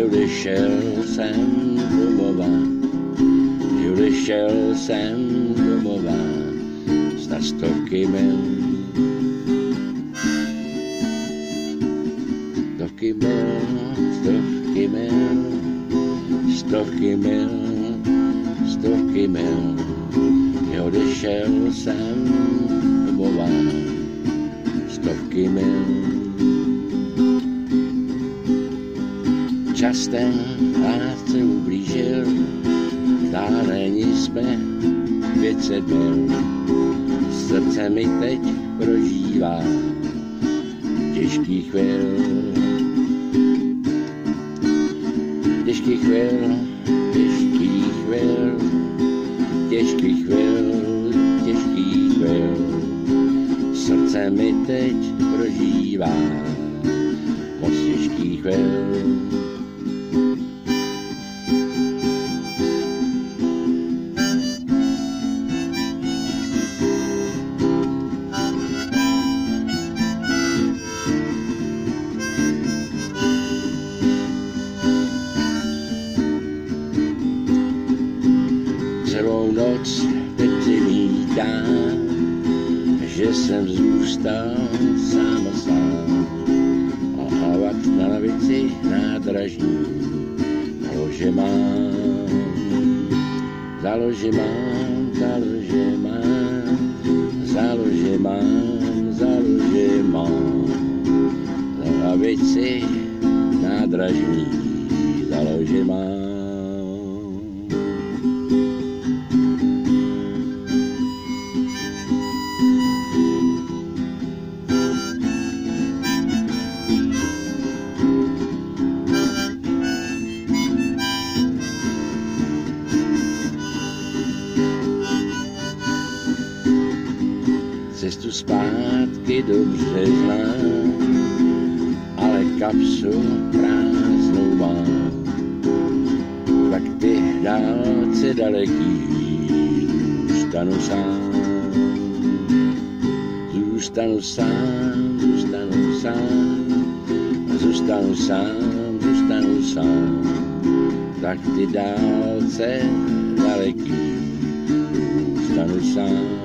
odešel jsem domova, že odešel jsem domova, snad stovky mil. Stovky mil, stovky mil, stovky mil, stovky mil, že odešel jsem domova, stovky mil. Čas ten lásce ublížil, vzdálení jsme 500 mil. Srdce mi teď prožívá těžký chvil. Těžký chvil, těžký chvil, těžký chvil, těžký chvil. Srdce mi teď prožívá moc těžký chvil. Celou noc teď si vítám, že jsem zůstal sám a sám. A havat na lavici nádražní založe mám, založe mám, založe mám, založe mám, založe mám. Na lavici nádražní založe mám. Cestu zpátky dobře znám, ale kapsu prázdnou mám. Tak ty dálce daleký zůstanu sám. Zůstanu sám, zůstanu sám, zůstanu sám, zůstanu sám. Tak ty dálce daleký zůstanu sám.